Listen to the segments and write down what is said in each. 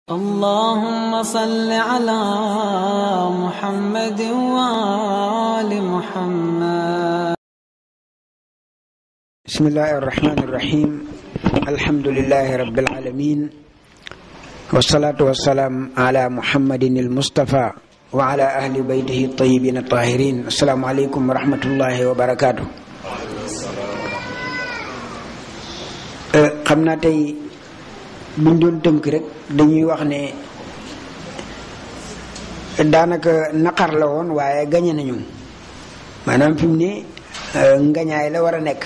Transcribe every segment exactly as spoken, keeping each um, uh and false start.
اللهم صل على محمد وآل محمد. بسم الله الرحمن الرحيم. الحمد لله رب العالمين، والصلاة والسلام على محمد المصطفى وعلى أهل بيته الطيبين الطاهرين. السلام عليكم ورحمة الله وبركاته. xam naa tey buñ doon tënk rek dañuy wax ne daanaka naqar la woon waaye gañe nañu, maanaam fi mu ne ngañaay la war a nekk,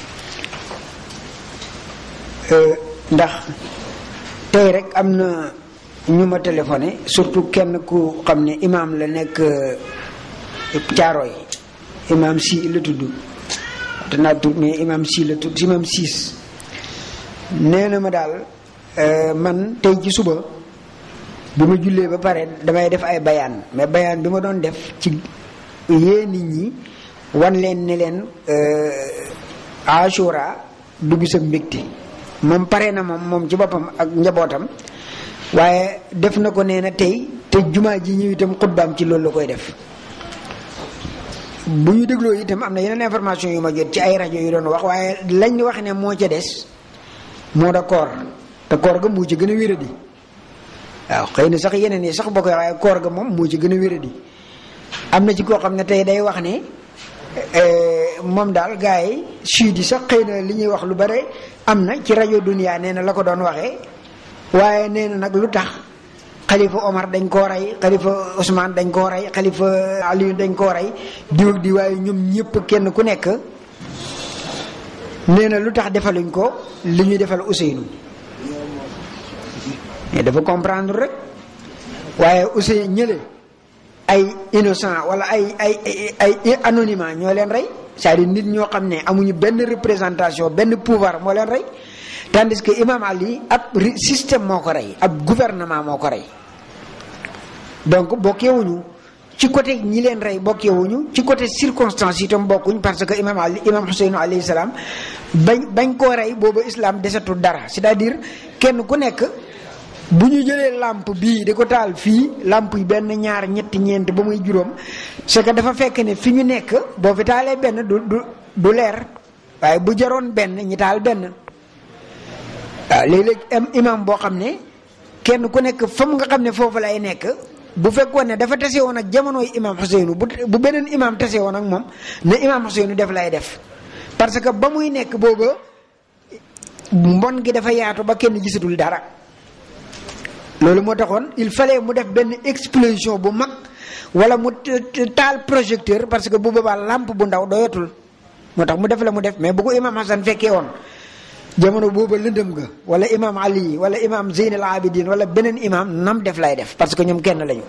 ndax tey rek am na ñu ma téléphoné, surtout kenn ku xam ne imaam la nekk Caaroy, imaam si la tudd danaa tudd mais imaam si la tudd imaam siis nee na ma daal man tey ci suba bi ma jullee ba pare damay def ay bayaan, mais bayaan bi ma doon def ci yee nit ñi wan leen ne leen Ashura du bis ak mbégte. moom pare na moom moom ci boppam ak njabootam, waaye def na ko nee na tey te jumaa ji ñëw itam xutbaam ci loolu la koy def. bu ñu dégloo itam am na yeneen information yu ma jot ci ay rajo yu doon wax, waaye lañ wax ne moo ca des moo da koor, te koor ga moo ci gën a wéradi. waaw xëy na sax yeneen yi sax boo koy waaye koor ga moom moo ci gën a wéradi. am na ci koo xam ne tey day wax ne moom daal gars yi sud yi sax xëy na li ñuy wax lu bare am na ci rajo Dunia, nee na la ko doon waxee, waaye nee na nag lu tax xalifa Omar dañ koo rey, xalifa Ousmane dañ koo rey, xalifa Aliou dañ koo rey, diw ak di waaye ñoom ñëpp kenn ku nekk nee na lu tax defaluñ ko li ñuy defal Ousseynou. mais dafa comprendre rek, waaye Ousseynou ñële ay innocent wala ay ay ay anonymat ñoo leen rey, c'est-à-dire nit ñoo xam ne amuñu benn représentation benn pouvoir moo leen rey, tandis que Imam Ali ab système moo ko rey, ab gouvernement moo ko rey. donc bokkewuñu ci côté ñi leen rey, bokkewuñu ci côté circonstance itam bokkuñ, parce que Imam Ali Imam Ousseynou alayhi salaam bañ bañ koo rey boobu islam desatul dara. c'est-à-dire kenn ku nekk bu ñu jëlee lampe bii di ko taal fii, lampe yi benn ñaar ñetti ñeent ba muy juróom, c'est que dafa fekk ne fi ñu nekk boo fi taalee benn du du du leer, waaye bu jaroon benn ñi taal benn. waaw léeg-léeg am imam boo xam ne kenn ku nekk fa mu nga xam ne foofu lay nekk, bu fekkoon ne dafa tase woon ak jamonoy imam Ousseynou, bu bu beneen imam tase woon ak moom ne imam Ousseynou def lay def, parce que ba muy nekk booba mbon gi dafa yaatu ba kenn gisatul dara. loolu moo taxoon il fallait mu def benn explosion bu mag wala mu taal projecteur, parce que bu boobaa lampe bu ndaw doyatul, moo tax mu def la mu def. mais bu ko imam Hassan fekkee woon jamono booba lëndëm ga, wala imam Ali wala imam Zeyn al Abidin wala beneen imam, nam def lay def, parce que ñoom kenn lañu.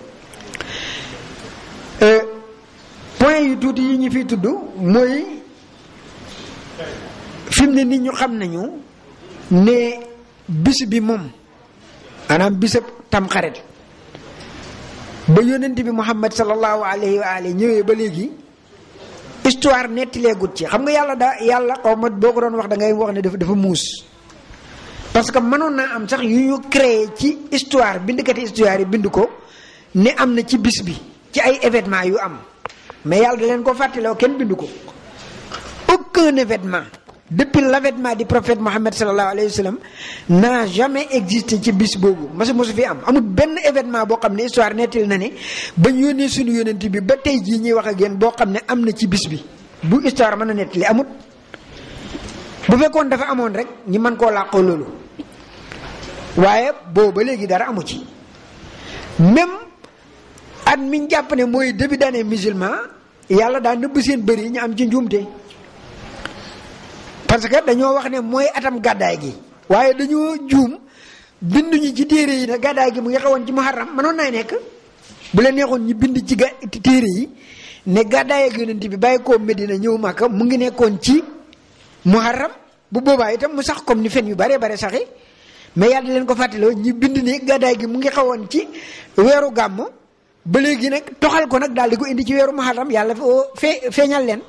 point yu tuuti yi ñu fiy tudd mooy fi mu ne nit ñu xam nañu ne bis bi moom maanaam bisab tamxarit ba yónnent bi Muhammad sallallahu alayhi wa alihi ñëwee ba léegi histoire nettileegut ci. xam nga yàlla da yàlla xaw ma boo ko doon wax da ngay wax ne dafa dafa muus, parce que mënoon naa am sax yu ñu créé ci histoire, bindkati histoire yi bind ko ne am na ci bis bi ci ay événement yu am, mais yàlla da leen ko fàttaloo, kenn bind ko. aucun événement depuis l'avènement du prophète Mohammed sallallahu alayhi wa sallam n'a jamais existé ci bis boobu, masu masu fi am. amul benn événement boo xam ne histoire nettali na ne bañ yónnee suñu yónnent bi ba tey jii ñuy wax ak yéen boo xam ne am na ci bis bi bu histoire mën a nettali amut. bu fekkoon dafa amoon rek ñi mën koo làqoo loolu, waaye boobu ba léegi dara amu ci. même at miñ jàpp ne mooy début d'année musulman, yàlla daa nëbb seen bëri ñu am ci njuumte, parce que dañoo wax ne mooy atam gàddaay gi, waaye dañoo juum binduñu ci téere yi ne gàddaay gi mu ngi xewoon ci muharram. mënoon nay nekk bu leen neexoon ñu bind ci ga téere yi ne gàddaay ak yonent bi bàyyi koo Medina ñëw Makka mu ngi nekkoon ci muharram, bu boobaa itam mu sax comme ni fen yu bare bare saxi. mais yàlla leen ko fàttaloo ñu bind ne gàddaay gi mu ngi xewoon ci weeru gàmm, ba léegi nag toxal ko nag daal di ko indi ci weeru muharram, yàlla fee feeñal leen.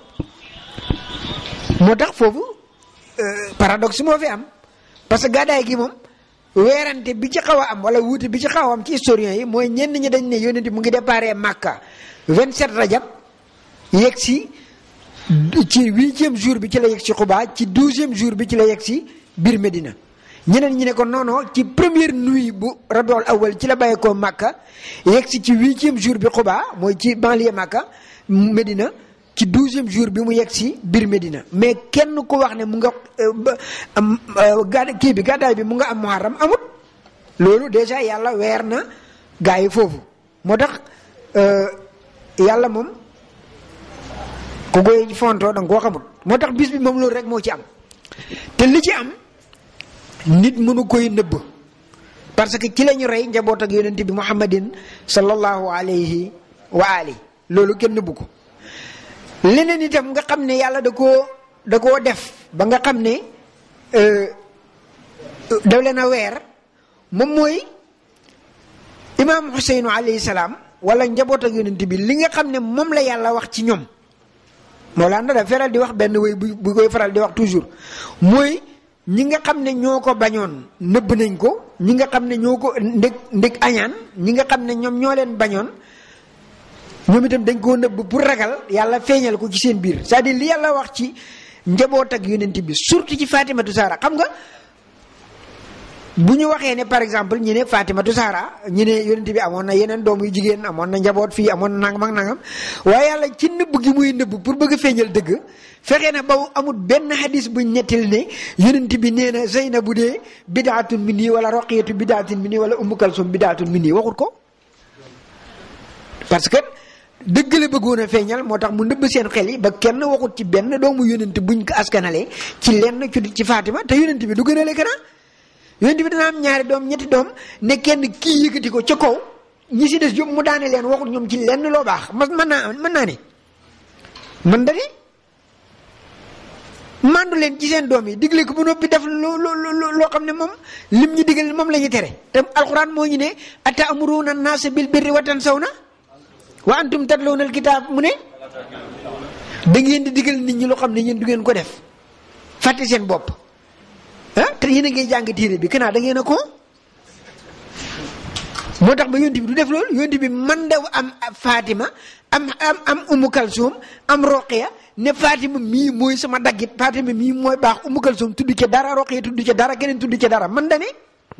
moo tax foofu paradoxe moo fi am, parce que gàddaay gi moom weerante bi ci xaw a am wala wuute bi ci xaw a am ci historiens yi mooy ñenn ñi dañ ne yonent bi mu ngi déparé Makka vingt-sept rajab yegg si ci huitième jour bi ci la yegg si Quba ci douzième jour bi ci la yegg si biir Medina. ñeneen ñi ne ko non non ci première nuit bu rabiul awal ci la bàyyeekoo Makka yegg si ci huitième jour bi Quba mooy ci banlieue Makka Medina ci douzième jour bi mu yegg si biir Medina mais kenn ku wax ne mu nga gàd kii bi gàddaay bi mu nga am muharram amut loolu déjà yàlla weer na gaa yi foofu moo tax yàlla moom ku koy fontoo da nga koo xamut moo tax bis bi moom loolu rek moo ci am te li ci am nit mënu koy nëbb parce que ci la ñu rey njaboot ak yonent bi muhammadin sallallahu alayhi wa ali loolu kenn nëbbu ko leneen itam nga xam ne yàlla da koo da koo def ba nga xam ne daw leen a weer moom mooy imaam Xuseynu alayhi salaam wala njaboot ak yonent bi li nga xam ne moom la yàlla wax ci ñoom Mawlana da faral di wax benn way bu bu koy faral di wax toujours mooy ñi nga xam ne ñoo ko bañoon nëbb nañ ko ñi nga xam ne ñoo ko ndég ndég añaan ñi nga xam ne ñoom ñoo leen bañoon ñoom itam dañ koo nëbb pour ragal yàlla feeñal ko ci seen biir c'est-à-dire li yàlla wax ci njaboot ak yonent bi surtout ci Fatimatu Zahra xam nga bu ñu waxee ne par exemple ñu ne Fatimatu Zahra ñu ne yonent bi amoon na yeneen doom yu jigéen amoon na njaboot fii amoon na nangam ak nangam waaye yàlla ci nëbb gi muy nëbb pour bëgg a feeñal dëgg fexe na ba amul benn hadis buñ ñettil ne yonent bi nee na Zeynabu dee bidaatun minni wala Roqiyatu bidaatun minni wala Ummu Kalsum bidaatun minni waxut ko parce que dëgg la bëggoon a feeñal moo tax mu nëbb seen xel yi ba kenn waxut ci benn doomu yonent buñ ko askanalee ci lenn ci ci Fatima te yonent bi du gën a lekk na yonent bi dana am ñaari doom ñetti doom ne kenn kii yëkkati ko ca kaw ñi si des yëpp mu daane leen waxut ñoom ci lenn loo baax mas mën naa mën naa ne man da mandu leen ci seen doom yi digle ko bu noppi def loo loo loo xam ne moom lim ñu digal moom la ñu tere te alxuraan moo ñu ne ata'muruna an-naasa bil birri wa tansawna wa antum tatlawna al-kitaab mu ne da ngeen di digal nit ñi loo xam ne yéen du ngeen ko def fàtte seen bopp ah te yéen a ngi jàng téere bi kanaa da ngeen a ko moo tax ba yonent bi du def loolu yonent bi man da am Fatima am am am Umu Kalsum am Roqiya ne Fatima mii mooy sama daggit Fatima mii mooy baax Umu Kalsum tudd ca dara Roqiya tudd ca dara keneen tudd ca dara man da ne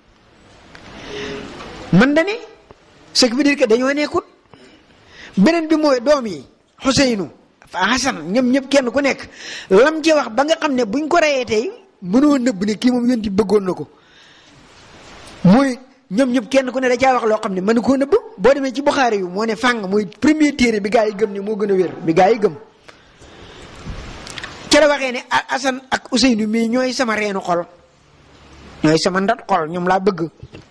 man da ne ce qui veut dire que dañoo nekkut beneen bi mooy doom yi Xuseynu Hasan ñoom ñëpp kenn ku nekk lam ci wax ba nga xam ne buñ ko reyee tey mënoo nëbb ne kii moom yonent bi bëggoon na ko mooy ñoom ñëpp kenn ku ne da caa wax loo xam ne mën koo nëbb boo demee ci Buxaari yu moo ne fàng mooy premier téere bi gaa yi gëm ne moo gën a wér bi gaa yi gëm ca la waxee ne Asan ak Useynu mii ñooy sama reenu xol ñooy sama ndat xol ñoom laa bëgg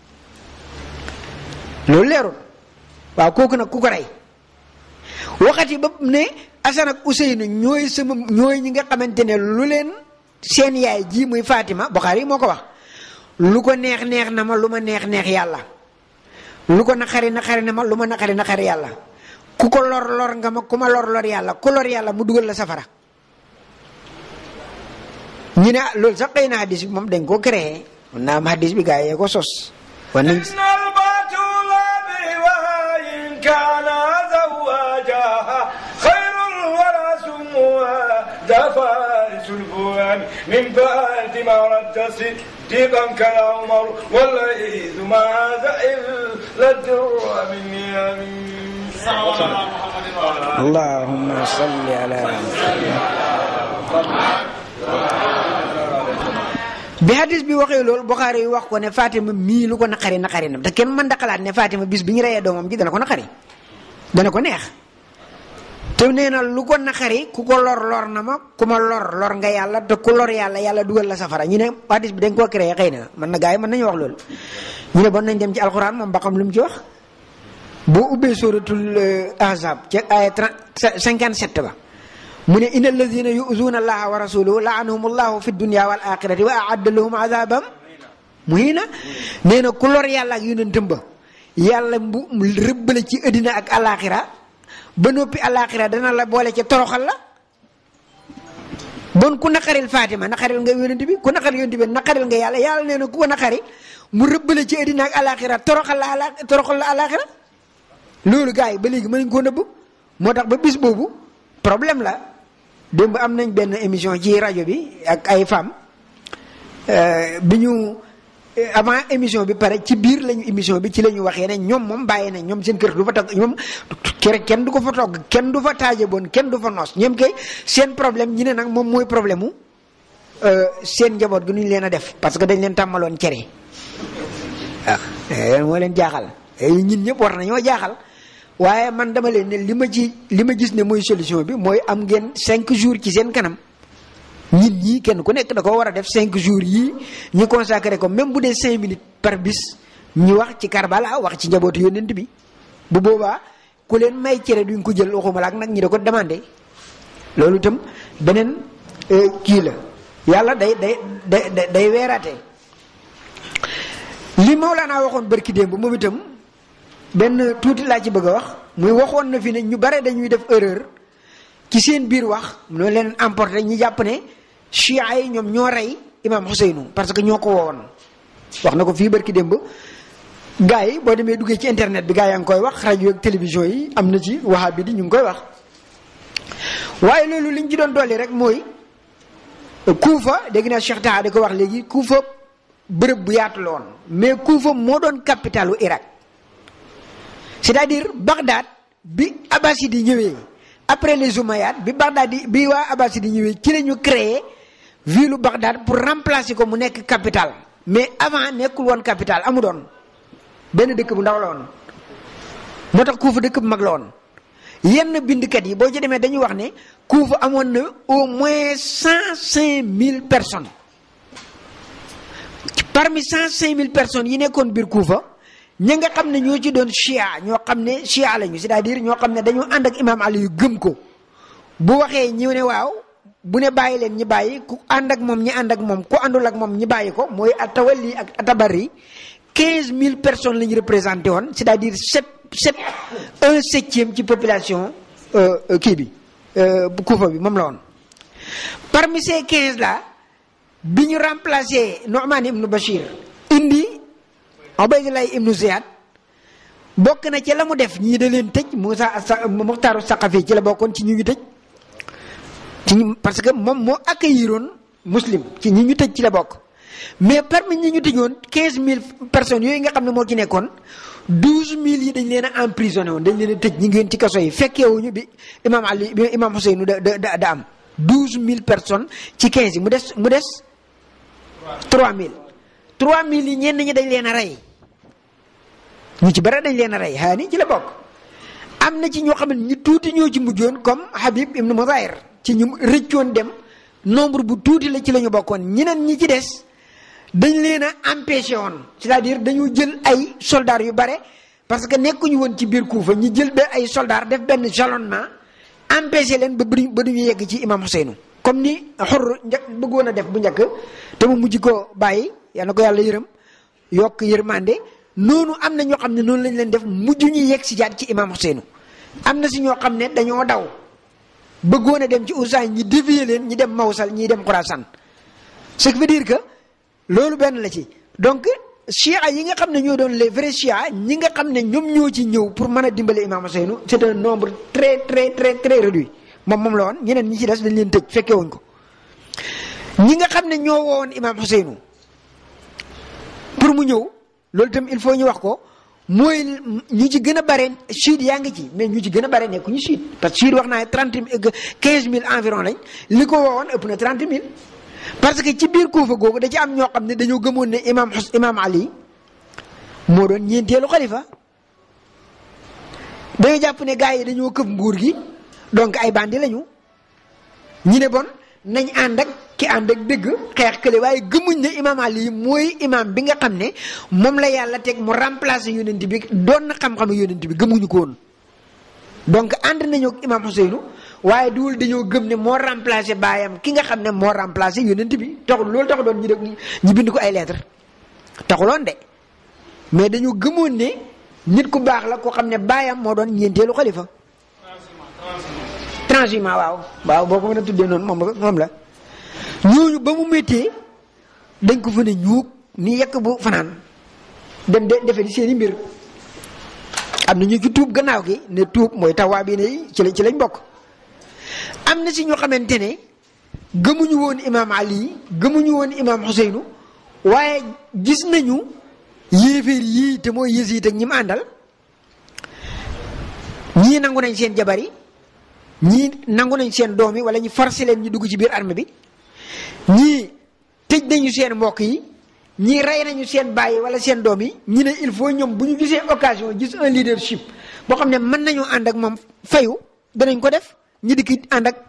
loolu leerul waaw kooku nag ku ko rey waxati ba ne Asan ak Useynu ñooy sama ñooy ñi nga xamante ne lu leen seen yaay ji muy Fatima Buxaari yi moo ko wax lu ko neex neex na ma lu ma neex neex yàlla lu ko naqari naqari na ma lu ma naqari naqari yàlla ku ko lor lor nga ma ku ma lor lor yàlla ku lor yàlla mu dugal la safara ñu ne loolu sax xëy na hadis bi moom dañ ko créé mun naa am hadis bi gaa yee ko sos wan nañ من بعد ما رد صديقا كان عمر والعيد ما زعل للدر مني امين اللهم صل على bi hadis bi waxee loolu Buxaari yi wax ko ne Fatima mii lu ko naqari naqari na te kenn mën da xalaat ne Fatima bis bi ñu reyee doomam ji dana ko naqari dana ko neex te nee na lu ko naqari ku ko lor lor na ma ku ma lor lor nga yàlla te ku lor yàlla yàlla dugal la safara ñu ne hadis bi dañ koo créé xëy na man na gars yi mën nañu wax loolu ñu ne bon nañ dem ci alxuraan moom ba xam lu mu ci wax boo ubbee suratul ahzab ci aya cinquante-sept ba mu ne inna alladina yu'zuna allaha wa rasulahu la'anahum allahu fi dunya wal akhirati wa a'adda lahum azaban muhina nee na ku lor yàlla ak yonentam ba yàlla bu rëbbale ci àddina ak alaxira ba noppi alaxira dana la boole ca toroxal la bon ku naqaril Fatima naqaril nga yonent bi ku naqaril yonent bi naqaril nga yàlla yàlla nee na ku ko naqari mu rëbbale ci àddina ak alaxira toroxal la ala toroxal la alaxira loolu gars yi ba léegi mën nañ koo nëbb moo tax ba bis boobu problème la démb am nañ benn émission ci rajo bi ak ay femmes bi ñu avant émission bi pare ci biir lañu émission bi ci la ñu waxee ne ñoom moom bàyyi nañ ñoom seen kër du fa togg ñoom kër kenn du ko fa togg kenn du fa taaje bon kenn du fa noos ñoom kay seen problème ñi ne nag moom mooy problème mu seen njaboot gi nu ñu leen a def parce que dañ leen tàmmaloon cere waaw moo leen jaaxal ñun ñëpp war nañoo jaaxal waaye man dama leen ne li ma ci li ma gis ne mooy solution bi mooy am ngeen cinq jours ci seen kanam nit ñi kenn ku nekk da ko war a def cinq jours yii ñu consacré ko même bu dee cinq minutes par bis ñu wax ci Karbala wax ci njabootu yónnent bi bu boobaa ku leen may cere duñ ko jël waxuma la ak nag ñi da ko demandé loolu itam beneen kii la yàlla day day day day weeraate li Mawlana waxoon barki démb moom itam benn tuuti laa ci bëgg a wax muy waxoon na fi ne ñu bare dañuy def erreur ci seen biir wax noo leen emporté ñu jàpp ne chia yi ñoom ñoo rey imam Huseynu parce que ñoo ko woowoon wax na ko fii barki démb gars yi boo demee duggee ci internet bi gars yaa ngi koy wax rajo ak télévision yi am na ci wahabi di ñu ngi koy wax waaye loolu liñ ci doon dolli rek mooy Kuufa dégg naa Cheikh Taha da ko wax léegi Kuufa bërëb bu yaatu la woon mais Kuufa moo doon capitalu Irak c'est-à-dire Bagdad bi Abbaside yi ñëwee après les Umayyads bi Bagdad yi bi waa Abbaside yi ñëwee ci la ñu créé ville Bagdad pour remplacer ko mu nekk capitale mais avant nekkul woon capitale amu doon benn dëkk bu ndaw la woon moo tax Kuufa dëkk bu mag la woon yenn bindkat yi boo ci demee dañuy wax ne Kuufa amoon na au moins cent cinq mille personnes parmi cent cinq mille personnes yi nekkoon biir Kuufa ñi nga xam ne ñoo ci doon chia ñoo xam ne chia lañu c'est-à-dire ñoo xam ne dañoo ànd ak imam Ali yu gëm ko bu waxee ñi ne waaw bu ne bàyyi leen ñi bàyyi ku ànd ak moom ñi ànd ak moom ku àndul ak moom ñi bàyyi ko mooy atawalli ak atabari quinze mille personnes la ñu représenté woon c'est-à-dire sept sept un septième ci population kii bi Kuufa bi moom la woon parmi ces quinze là bi ñu remplacé Nu'man ibn Bashir indi Ubaydullah ibnu Ziyad bokk na ci la mu def ñii da leen tëj Moussa Muxtaaru Saqafi ci la bokkoon ci ñu ngi tëj ci parce que moom moo accueilliroon muslim ci ñi ñu tëj ci la bokk mais parmi ñi ñu tëjoon quinze mille personnes yooyu nga xam ne moo ci nekkoon douze mille yi dañ leen a emprisonné woon dañ leen a tëj ñi ngi ci kaso yi fekkeewuñu bi imam Ali bi imam Huseynu da da da am douze mille personnes ci quinze yi mu des mu des trois mille trois mille yi ñenn ñi dañ leen a rey ñu ci bare dañ leen a rey xaani ci la bokk am na ci ñoo xam ne ñu tuuti ñoo ci mujjoon comme Habib ibn Muzahir ci ñu rëccoon dem nombre bu tuuti la ci la ñu bokkoon ñeneen ñi ci des dañ leen a empêché woon c'est-à-dire dañu jël ay soldats yu bare parce que nekkuñu woon ci biir Kuufa ñu jël benn ay soldats def benn jalonnement empêché leen ba ba duñu yegg ci imam Huseynu comme ni xor njëkk bëggoon a def bu njëkk te mu mujj ko bàyyi yal na ko yàlla yërëm yokk yërmande noonu am na ñoo xam ne noonu lañ leen def mujj ñu yegg si jaat ci imam Huseynu am na si ñoo xam ne dañoo daw bëggoon a dem ci Usayn ñi dévier leen ñi dem Mawsal ñi dem Khurasan ce qui veut dire que loolu benn la ci donc chia yi nga xam ne ñoo doon les vrais chia ñi nga xam ne ñoom ñoo ci ñëw pour mën a dimbale imam Huseynu c'est un nombre très très très très réduit moom moom la woon ñeneen ñi ci des dañ leen tëj fekke wuñ ko ñi nga xam ne ñoo woon imam Huseynu pour mu ñëw loolu itam il faut ñu wax ko mooy ñu ci gën a bare chiite yaa ngi ci mais ñu ci gën a bare nekku ñu chiite parce que chiite wax naa trente quinze mille environ lañ li ko woowoon ëpp na trente mille parce que ci biir Kuufa googu da ci am ñoo xam ne dañoo gëmoon ne imam imam Ali moo doon ñeenteelu xalifa dañoo jàpp ne gars yi dañoo këf nguur gi donc ay bandi lañu ñu ne bon nañ ànd ak ki ànd ak dëgg xeex kële waaye gëmuñ ne imam Ali mooy imam bi nga xam ne moom la yàlla teg mu remplacer yonent bi doon na xam-xamu yonent bi gëmuñu ko woon donc ànd nañu ak imam Huseynu waaye duwul dañoo gëm ne moo remplacer baayam ki nga xam ne moo remplacer yonent bi taxul loolu taxu doon ñu def ñu bind ko ay lettres taxuloon de mais dañoo gëmoon ne nit ku baax la koo xam ne baayam moo doon ñeenteelu xalifa transhumant waaw waaw boo ko mën a tuddee noonu moom moom la ñooñu ba mu méttee dañ ko fa ne ñuug ni yekk bu fanaan dem de defe di seen i mbir am na ñu ci tuub gannaaw gi ne tuub mooy tawaa bi ne ci la ci lañ bokk am na si ñoo xamante ne gëmuñu woon imaam Ali gëmuñu woon imaam Xuseynu waaye gis nañu yéeféer yii te mooy Yasiid ak ñi mu àndal ñii nangu nañ seen jabar yi ñii nangu nañ seen doom yi wala ñu forcé leen ñu dugg ci biir armée bi ñii tëj nañu seen mbokk yi ñii rey nañu seen bàyyi wala seen doom yi ñi ne il faut ñoom bu ñu gisee occasion gis un leadership boo xam ne mën nañoo ànd ak moom fayu danañ ko def ñi dikki ànd ak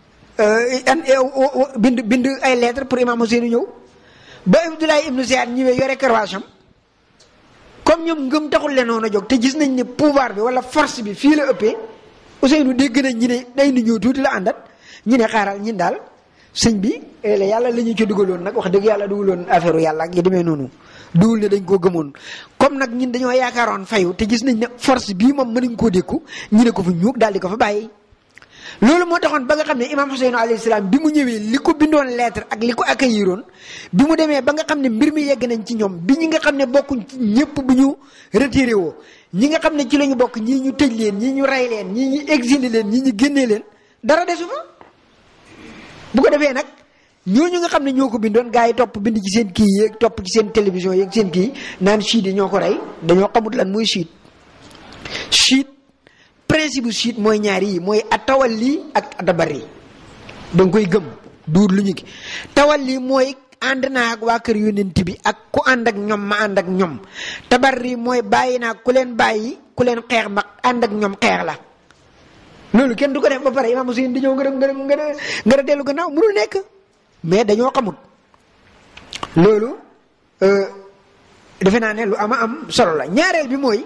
bind bind ay lettres pour imam Ousseynou ñëw ba Abdoulaye ibnu Ziyad ñëwee yore karwaasam comme ñoom ngëm taxul leen noonu a jóg te gis nañ ne pouvoir bi wala force bi fii la ëppee Ousseynou dégg nañ ñi ne day nu ñëw tuuti la àndat ñi ne xaaral ñin daal sëñ bi la yàlla la ñu ci dugaloon nag wax dëgg yàlla dugaloon affaire yàlla ak yi demee noonu dugul ne dañ koo gëmoon comme nag ñun dañoo yaakaaroon fayu te gis nañ ne force bii moom mënuñ koo dékku ñu ne ko fa ñuug daal di ko fa bàyyi. loolu moo taxoon ba nga xam ne imaam Ousseynou alayhi salaam bi mu ñëwee li ko bindoon lettre ak li ko accueilliroon bi mu demee ba nga xam ne mbir mi yegg nañ ci ñoom bi ñi nga xam ne bokkuñ ci ñëpp bu ñu retiré woo ñi nga xam ne ci la ñu bokk ñii ñu tëj leen ñii ñu rey leen ñii ñu exilé leen ñii ñu génnee leen dara desu fa bu ko defee nag ñooñu nga xam ne ñoo ko bindoon gars yi topp bind ci seen kii yeeg topp ci seen télévision yeeg seen kii naan chiite yi ñoo ko rey dañoo xamut lan mooy chiite chiite principe bu chiite mooy ñaari yi mooy a tawalli ak atabarri da nga koy gëm duur lu ñu ki tawalli mooy ànd naa ak waa kër yonent bi ak ku ànd ak ñoom ma ànd ak ñoom tabarri mooy bàyyi naa ku leen bàyyi ku leen xeex ma ànd ak ñoom xeex la loolu kenn du ko def ba pare imaam Ousseynou di ñëw nga nga nga nga dellu gannaaw mënul nekk mais dañoo xamut loolu defe naa ne lu ama am solo la ñaareel bi mooy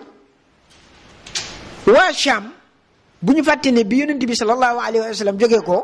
waa Cham bu ñu fàtte ne bi yonent bi sallallahu alayhi wa sallam jógee ko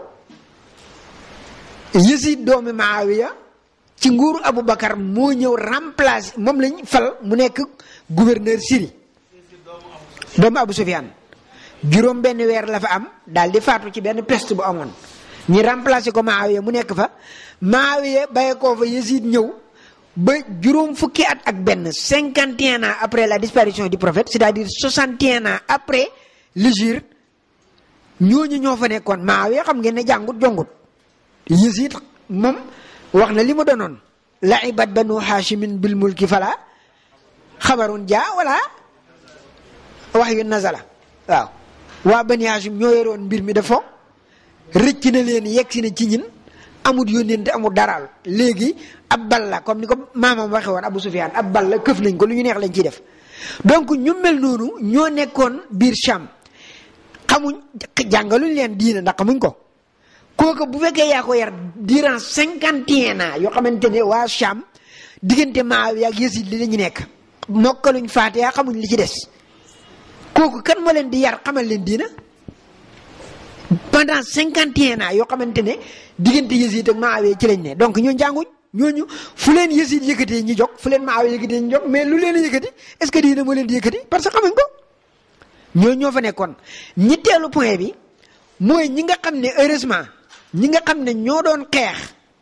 Yasiid doomi Maawiya ci nguuru Aboubacar moo ñëw remplacer moom lañ fal mu nekk gouverneur Syrie doomu Abou Soufiane juróom benn weer la fa am daal di faatu ci benn peste bu amoon ñi remplacer ko Maawiya mu nekk fa Maawiya bàyyi koo fa Yasiid ñëw ba juróom fukki at ak benn cinquante et un ans après la disparition du prophète c'est-à-dire soixante et un ans après l'hégire ñooñu ñoo fa nekkoon Maawiya xam ngeen ne jàngut jongut Yasiid moom wax na li mu doonoon la ibat banu haashimin bil mulki fala xabarun jaa wala wax yu nazala waaw waa bani haashim ñoo yoroon mbir mi dafa rëcc na leen yegg si na ci ñin amut yónnente amut daraal léegi ab bal la comme ni ko maamam waxe woon Abou Soufiane ab bal la këf nañ ko lu ñu neex lañ ciy def donc ñu mel noonu ñoo nekkoon biir Cham xamuñ jàngaluñ leen diina ndax xamuñ ko kooku bu fekkee yaa ko yar durant cinquante et un ans yoo xamante ne waa Cham diggante Maawiya ak Yasiid li lañu nekk mokkaluñ Faatiha xamuñ li ci des kooku kan moo leen di yar xamal leen diina pendant cinquante et un ans yoo xamante ne diggante Yasiid ak Maawiya ci lañ ne donc ñoo jànguñ ñooñu fu leen Yasiid yëkkatee ñi jóg fu leen Maawiya yëkkatee ñi jóg mais lu leen yëkkati est-ce que diina moo leen di yëkkati parce que xamuñ ko ñoo ñoo fa nekkoon ñetteelu point bi mooy ñi nga xam ne heureusement ñi nga xam ne ñoo doon xeex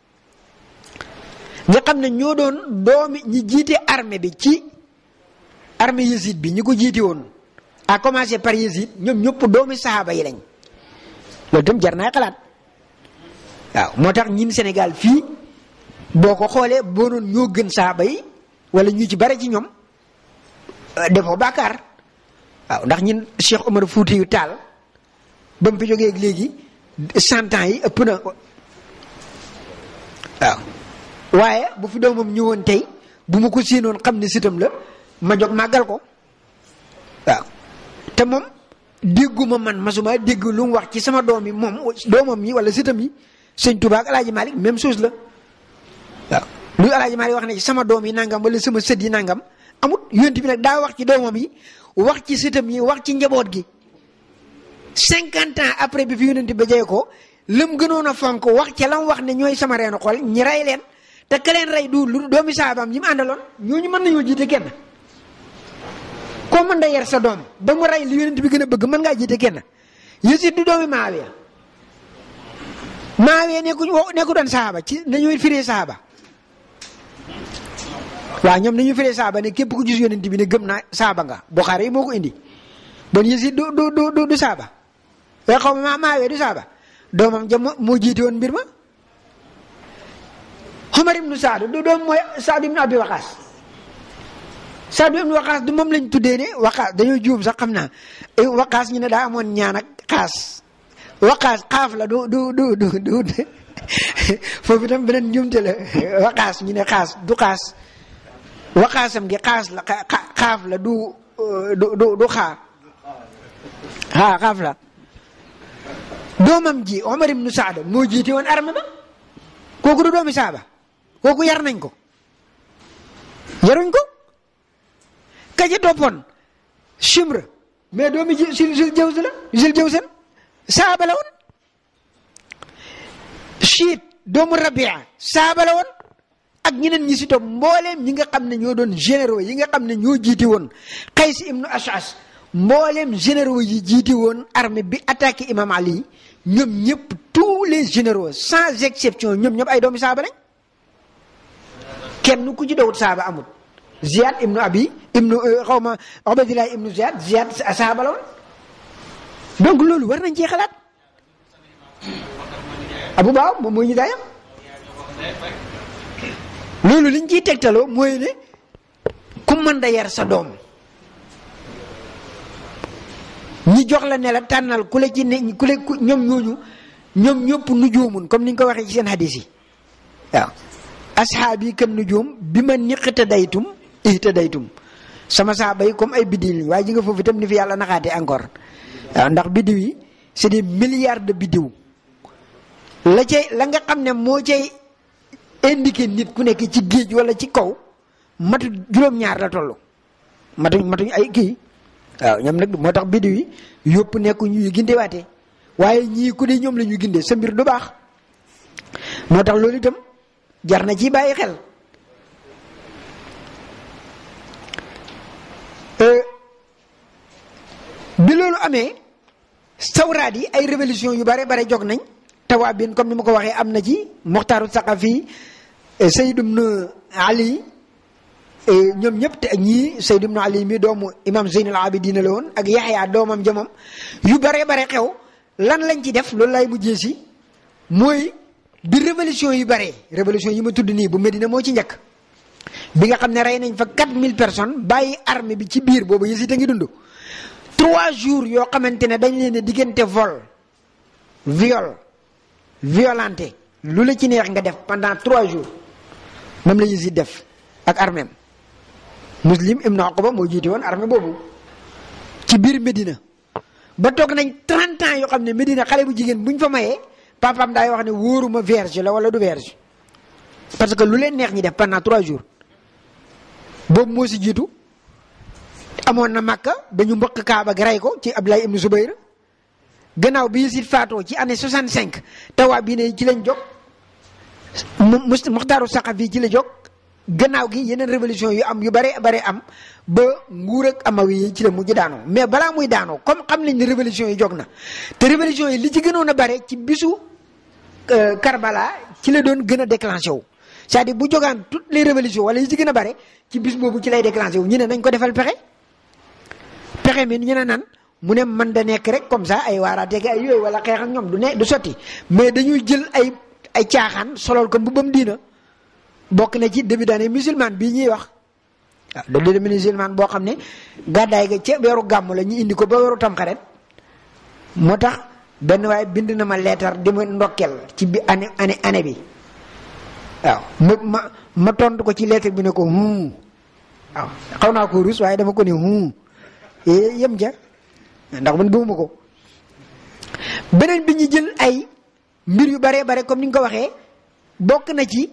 nga xam ne ñoo doon doomi ñi jiite armée bi ci armée Yasiid bi ñi ko jiite woon à commencer par Yasiid ñoom ñëpp doomi saxaaba yi lañ loolu itam jar naa xalaat waaw moo tax ñin Sénégal fii boo ko xoolee boo noon ñoo gën saxaaba yi wala ñu ci bare ci ñoom defoo bàkkaar waaw ndax ñin Cheikh Omar Foutiyou Tall ba mu fi jógee léegi cent ans yi ëpp na waaw waaye bu fi doomam ñëwoon tey bu ma ko séenoon xam ne sitam la ma jóg màggal ko waaw te moom dégguma man masuma dégg lu mu wax ci sama doom yi moom doomam yi wala sitam yi sëñ Touba ak El Hadj Malick même chose la waaw lu El Hadj Malick wax ne ci sama doom yi nangam wala sama sët yi nangam amut yonent bi nag daa wax ci doomam yi wax ci sitam yi wax ci njaboot gi. cinquante ans après bi fi yonent ba jëyee ko lam gënoon a fonk wax ca lam wax ne ñooy sama reenu xol ñi rey leen te ka leen rey du lu doomi saabaam ñi mu àndaloon ñooñu mën nañoo jiite kenn koo mën da yar sa doom ba mu rey li yonent bi gën a bëgg mën ngaa jiite kenn Yasiid du doomi Maawiya Maawiya nekku nekku doon saaba ci nañuy firee saaba waaw ñoom dañu firee saaba ne képp ku gis yonent bi ne gëm naa saaba nga Buxaari yi moo ko indi bon Yasiid du du du du saaba yoo xaw ma maawee du saaba doomam ja moo jiite woon mbir ma Omar ibnu Saad du doom mooy Saad ibnu Abi Waqaas Saad ibnu Waqaas du moom lañ tuddee ne Waqaas dañoo juum sax xam naa Waqaas ñu ne daa amoon ñaan ak xaas Waqaas xaaf la du du du du du foofu itam beneen njuumte la Waqaas ñu ne xaas du xaas Waqaasam gi xaas la xaaf la du du du du xaa xaa xaaf la doomam ji Omar ibnu Saad moo jiite woon armée ba kooku du doomi saaba kooku yar nañ ko yaruñ ko ka ca toppoon Shimr mais doomi ji sil sil jawsi la sil jawsan saaba la woon Chiit doomu Rabia saaba la woon ak ñeneen ñi si topp mbooleem ñi nga xam ne ñoo doon généraux yi nga xam ne ñoo jiiti woon Qays ibnu Ash'as mbooleem généraux yi jiiti woon armée bi attaqué imam Ali ñoom ñëpp tous les généraux sans exception ñoom ñëpp ay doomi saaba lañ kenn ku ci dawut saaba amul Ziyad ibnu Abi ibnu xaw ma Ubaydillah ibnu Ziyad Ziyad saaba la woon donc loolu war nañ cee xalaat Abu Baaw moom mooy ñu daayam loolu liñ ciy tegtaloo mooy ne ku mën da yar sa doom ñi jox la ne la tànnal ku la ci ne ku la ñoom ñooñu ñoom ñëpp nujuumun comme ni ñu ko waxee ci seen hadis yi waaw ashaabi kam nujuum bi ma niqtadaytum ihtadaytum sama saaba yi comme ay biddiw lañ waaye ji nga foofu itam ni fi yàlla naxaate encore waaw ndax biddiw yi c'est des milliards de biddiw la cay la nga xam ne moo cay indiqué nit ku nekk ci géej wala ci kaw matu juróom-ñaar la toll matuñ matuñ ay kii waaw ñoom nag moo tax biddiw yi yëpp nekku ñuy gindewaatee waaye ñii ku ne ñoom la ñuy gindee sa mbir du baax moo tax loolu itam jar na ci bàyyi xel bi loolu amee sawraat yi ay révolution yu bare bare jog nañ tawaabin comme ni ma ko waxee am na ci Muxtaaru Saqafi Sayd ibn Ali ñoom ñëpp te ñii Sayd ibn Ali mi doomu imam Zeynul Abidin la woon ak Yaxya doomam jamam yu bare bare xew lan lañ ci def loolu lay mujjee si mooy bi révolution yu bare révolution yi ma tudd nii bu Medina moo ci njëkk bi nga xam ne rey nañ fa quatre mille personnes bàyyi armée bi ci biir boobu Yasiid a ngi dund trois jours yoo xamante ne dañ leen a diggante vol viol violenté lu la ci neex nga def pendant trois jours moom la Yasiid def ak armée Muslim ibn Uqba moo jiite woon armée boobu ci biir Medina ba toog nañ trente ans yoo xam ne Medina xale bu jigéen buñ fa mayee papaam daay wax ne wóoruma vierge la wala du vierge parce que lu leen neex ñi def pendant trois jours boobu moo si jiitu amoon na Makka ba ñu mbëkk Kaaba gi rey ko ci Abdullah ibn Zubayr gannaaw bi Yasiid faatoo ci année soixante cinq tawaa bii ne ci lañ jóg mu Muxtaaru Saqafi ci la jóg gannaaw gi yeneen révolution yu am yu bare bare am ba nguur ak Amawi yi ci la mujj daanoo mais balaa muy daanoo comme xam nañ ne révolution yi jóg na te révolution yi li ci gënoon a bare ci bisu Karbala ci la doon gën a déclenché wu c'est-à-dire bu jógaan toutes les révolutions wala yi ci gën a bare ci bis boobu ci lay déclenché wu ñu ne nañ ko defal pexe pexe mi ñu ne nan mu ne man da nekk rek comme ça ay waaraatee ay yooyu wala xeex ak ñoom du ne du sotti mais dañuy jël ay ay caaxaan solol ko mbubbam diina bokk na ci début d'année musulman bii ñuy wax waaw da début musulman boo xam ne gàddaay ga ca weeru gàmm la ñu indi ko ba weeru tamxarit moo tax benn waaye bind na ma leetar di ma ndokkeel ci bi année année année bi waaw ma ma ma tontu ko ci leetar bi ne ko hum waaw xaw naa ko rus waaye dama ko ne hum yem ja ndax man gëmuma ko beneen bi ñu jël ay mbir yu bare bare comme ni nga ko waxee bokk na ci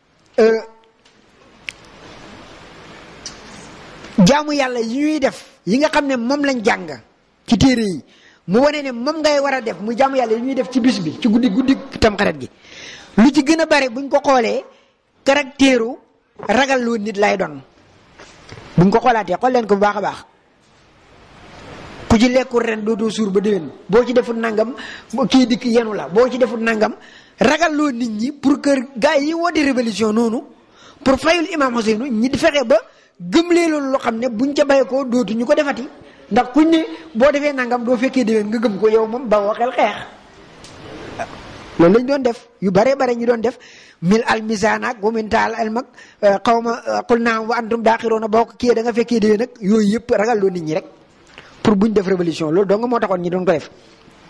jaamu yàlla yi ñuy def yi nga xam ne moom lañ jàng ci téere yi mu wane ne moom ngay war a def muy jaamu yàlla yi ñuy def ci bis bi ci guddi guddi tamxarit gi lu ci gën a bare buñ ko xoolee caractère ragal loo nit lay doon buñ ko xoolaatee xool leen ko bu baax a baax ku ci lekkul ren dootoo suur ba déwén boo ci deful nangam kii dikk yenu la boo ci deful nangam ragal loo nit ñi pour que gars yi woote révolution noonu pour fayul imam Ousseynou ñi di fexe ba gëmlee loolu loo xam ne buñ ca bay ko dootuñu ko defati ndax kuñ ne boo defee nangam doo fekkee déwén nga gëm ko yow moom ba woo xel xeex loolu lañ doon def yu bare bare ñu doon def mil al misaan ak wa min taal al mag xaw ma qul naam wa antum daaxiroona boo ko kii da nga fekkee déwén nag yooyu yëpp ragal loo nit ñi rek pour buñ def révolution loolu dong moo taxoon ñi doon ko def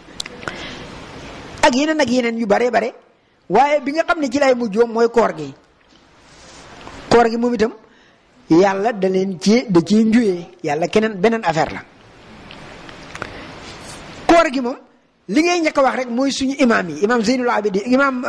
ak yeneen ak yeneen yu bare bare waaye bi nga xam ne ci lay mujjoo mooy koor gi koor gi moom itam yàlla da leen ci da ciy njuyee yàlla keneen beneen affaire la koor gi moom li ngay njëkk a wax rek mooy suñu imaam yi imaam Zeynul Abidin imaam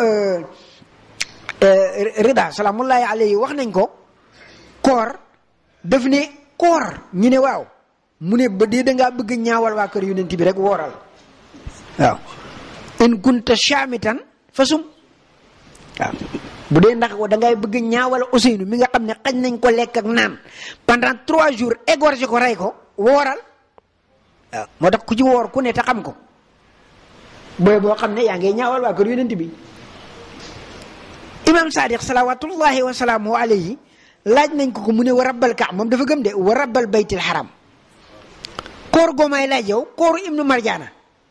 Rida salaamullahi alayhi wax nañ ko koor daf ne koor ñu ne waaw mu ne ba dee dangaa bëgg ñaawal waa kër yonent bi rek wooral waaw in kunta shaamitan fasum waaw bu dee ndax da ngay bëgg ñaawal Ousseynou mi nga xam ne xañ nañ ko lekk ak naan pendant trois jours égorgé ko rey ko wooral waaw moo tax ku ci woor ku ne te xam ko booy boo xam ne yaa ngi ñaawal waa kër yonent bi imam Sadiq salawatullahi wa salaamu alayhi laaj nañ ko ko mu ne wa rabbal ka moom dafa gëm de wa rabbal baytil haram koor goo may laaj yow kooru ibnu marjaana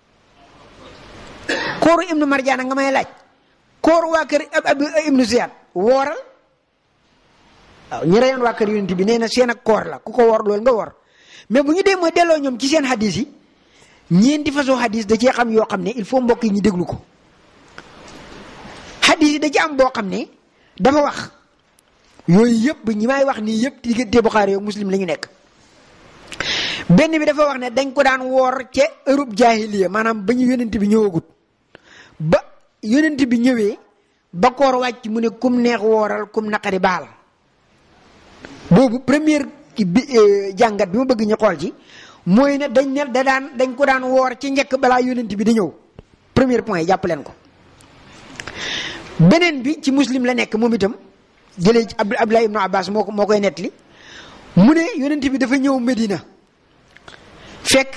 kooru ibnu marjaana nga may laaj kooru waa kër ab ibnu ziyad wooral waaw ñi reyoon waa kër yonent bi nee na seen ak koor la ku ko woor loolu nga woor mais bu ñu dee mooy delloo ñoom ci seen hadis yi ñeenti façon hadis da cee xam yoo xam ne il faut mbokk yi ñu déglu ko hadis yi da ci am boo xam ne dafa wax yooyu yëpp ñi may wax nii yëpp diggante Buxaari yow Muslim la ñu nekk benn bi dafa wax ne dañ ko daan woor ca Europe jaahiliya maanaam ba ñu yonent bi ñëwagut ba yonent bi ñëwee ba koor wàcc mu ne kum neex wooral kum naqari baal boobu première bi jàngat bi ma bëgg ñu xool ci mooy ne dañ ne da daan dañ ko daan woor ci njëkk balaa yonent bi di ñëw premier point jàpp leen ko beneen bi ci Muslim la nekk moom itam jëlee ci Abdullah ibnu Abbas moo ko moo koy nettali mu ne yonent bi dafa ñëw Medina fekk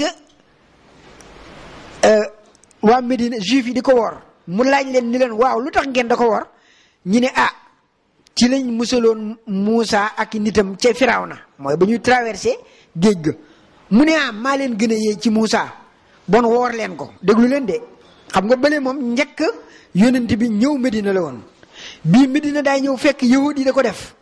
waa Medina juif yi di ko woor mu laaj leen ni leen waaw lu tax ngeen da ko woor ñu ne ah ci lañ musaloon Muusa ak nitam ca Firawna mooy ba ñuy traversé géej ga mu ne ah maa leen gën a yee ci Muusa bon woor leen ko déglu leen de xam nga bële moom njëkk yonent bi ñëw Medina la woon bii Medina daay ñëw fekk yahud yi da ko def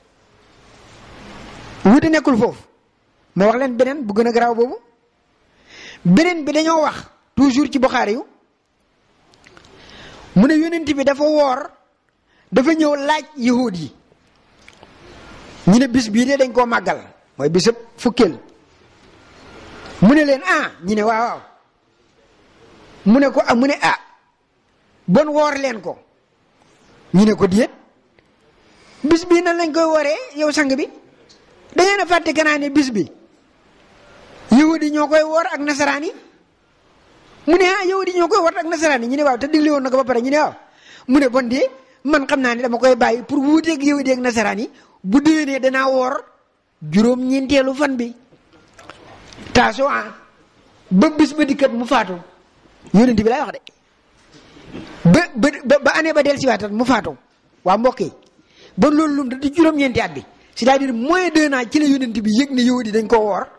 wuute nekkul foofu ma wax leen beneen bu gën a garaaw boobu beneen bi dañoo wax toujours ci Buxaari yu mu ne yonent bi dafa woor dafa ñëw laaj yahud yi ñu ne bis bii de dañ koo màggal mooy bisab fukkeel mu ne leen ah ñu ne waaw waaw mu ne ko ah mu ne ah bon woor leen ko ñu ne ko déet bis bii nan lañ koy wooree yow sang bi da ngeen a fàtte kanaa ne bis bi yahudi ñoo koy woor ak nasaraan yi mu ne ah yahudi ñoo koy woor ak nasaraan yi ñu ne waaw te digle woon na ko ba pare ñu ne waaw mu ne bon de man xam naa ne dama koy bàyyi pour wuuteeg yahudi ak nasaraan yi bu déwénee danaa woor juróom-ñeenteelu fan bi taasoo ah ba bis ba dikkat mu faatu yonent bi laay wax de ba ba ba année ba del si waatat mu faatu waa mbokk yi bon loolu lum da di juróom-ñeenti at bi c'est-à-dire moins d'un an ci la yonent bi yëg ne yahudi dañ koo woor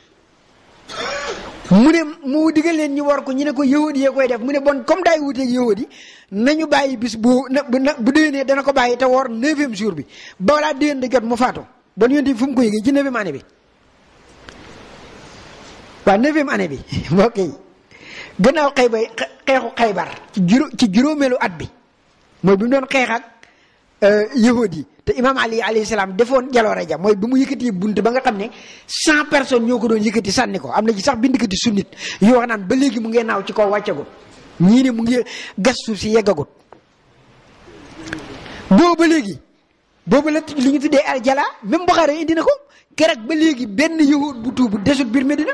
mu ne mu digal leen ñu war ko ñu ne ko yahudi yee koy def mu ne bon comme daay wuteeg yahudi nañu bàyyi bis bu na bu déwénee dana ko bàyyi te woor neuvième jour bi ba walaa déwén di jot mu faatu bon yonent bi fu mu ko yëgee ci neuvième année bi waaw neuvième année bi mbokk yi gannaaw xëy bay xeexu xaybar ci juróom ci juróomeelu at bi mooy bi mu doon xeex ak yahudi te imaam ali alayhi salaam defoon jaloore ja mooy bi mu yëkkati bunt ba nga xam ne cent personnes ñoo ko doon yëkkati sànni ko am na ci sax bindikati sunnit yoo wax naan ba léegi mu ngee naaw ci kaw wàccagut ñii ne mu ngi gas suuf si yeggagut boobu ba léegi boobu la li ñu tuddee aljala même Buxaari indi na ko keroog ba léegi benn yahud bu tuubu desut biir Medina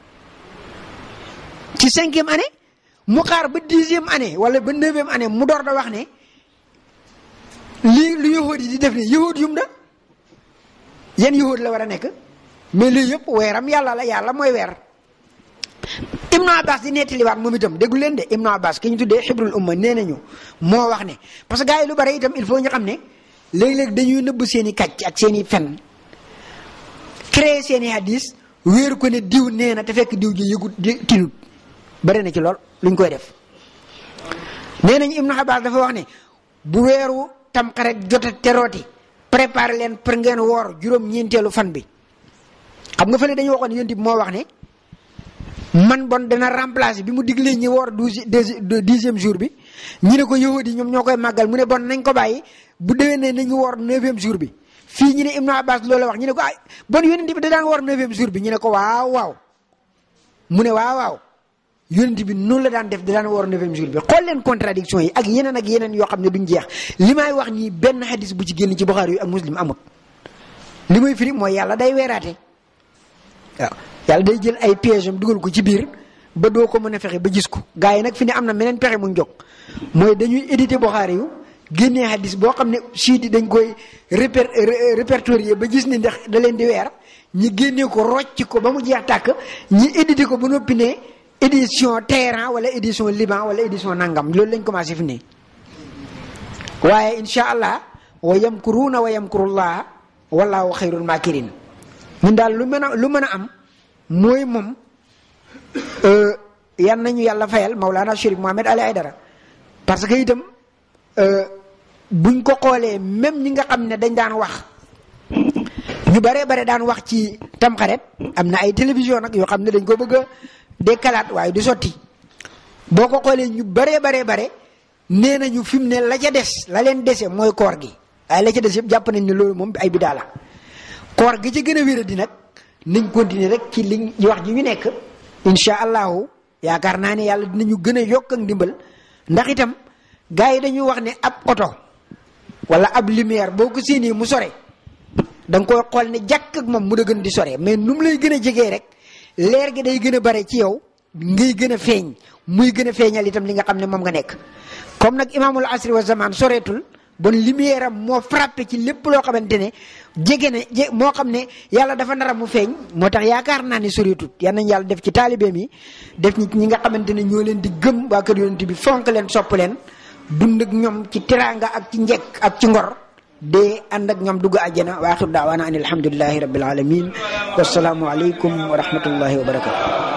ci cinquième année mu xaar ba dixième année wala ba neuvième année mu door da wax ne lii lu yahud yi di def ne yahud yum da yan yahud la war a nekk mais lii yëpp weeram yàlla la yàlla mooy weer Ibnu Abbas di nettaliwaat moom itam déglu leen de Ibnu Abbas ki ñu tuddee xibrul umma nee nañu moo wax ne parce que gars yi lu bari itam il faut ñu xam ne léeg-léeg dañuy nëbb seen i kàcc ak seen i fen créer seen i hadis wéeru ko ne diw nee na te fekk diw ji yëgut di tinut bari na ci lool luñ koy def. nee nañ Ibnu Abbas dafa wax ne bu weeru tamxarit jota terooti préparé leen pour ngeen woor juróom-ñeenteelu fan bi xam nga fële dañu waxoon yonent bi moo wax ne man bon dana remplacer bi mu diglee ñi woor douze dixième jour bi ñu ne ko yahudi ñoom ñoo koy màggal mu ne bon nañ ko bàyyi bu déwénee nañu woor neuvième jour bi fii ñu ne Ibnu Abbas loolu la wax ñu ne ko ay bon yonent bi da daan woor neuvième jour bi ñu ne ko waaw waaw mu ne waaw waaw yonent bi noonu la daan def da daan woor neuvième jour bi xool leen contradiction yi ak yeneen ak yeneen yoo xam ne duñ jeex li may wax nii benn hadis bu ci génn ci Buxaari yu ak Muslim amut li may firi mooy yàlla day weeraate waaw yàlla day jël ay piège am dugal ko ci biir ba doo ko mën a fexe ba gis ko gars yi nag fi ne am na meneen pexe muñ jóg mooy dañuy édité Buxaari yu génnee hadis boo xam ne siit yi dañ koy réper répertorier ba gis ne ndax da leen di weer ñi génnee ko rocc ko ba mu jeex tàkk ñi édité ko ba noppi ne édition Téhéran wala édition Liban wala édition nangam loolu lañ commencé fi ne waaye insha allah wa yamkuruuna wa yamkurullah wallahu xayrul makirin ñun daal lu mën a lu mën a am mooy moom yan nañu yàlla fayal Maulana Chérif Mohamed Ali Aidara parce que itam buñ ko xoolee même ñi nga xam ne dañ daan wax ñu baree bare daan wax ci tamxarit am na ay télévision nag yoo xam ne dañ ko bëgg a dékalaat waaye du sotti boo ko xoolee ñu baree baree bare nee nañu fi mu ne la ca des la leen dese mooy koor gi waaye la ca des yëpp jàpp nañ ne loolu moom ay bidaa la koor gi ci gën a wéra di nag nañ continuer rek ci liñ wax ji ñu nekk insha allahu yaakaar naa ne yàlla dinañu gën a yokk ak ndimbal ndax itam gars yi dañuy wax ne ab oto wala ab lumière boo ko séenee mu sore da nga koy xool ne jàkk ak moom mu da gën di sore mais nu mu lay gën a jegee rek leer gi day gën a bare ci yow ngay gën a feeñ muy gën a feeñal itam li nga xam ne moom nga nekk comme nag imaamul asri wa zaman soreetul bon lumière am moo frappé ci lépp loo xamante ne jege na je moo xam ne yàlla dafa nara mu feeñ moo tax yaakaar naa ne soreetut yal nañ yàlla def ci taalibeem yi def ñi ñi nga xamante ne ñoo leen di gëm waa kër yonent bi fonk leen sopp leen dund ak ñoom ci teraanga ak ci njekk ak ci ngor de ànd ak ñoom dugg àjjana wa axiru daawaana an alhamdulillahi rabbil alamin wassalaamu aleykum wa rahmatullahi wa barakatu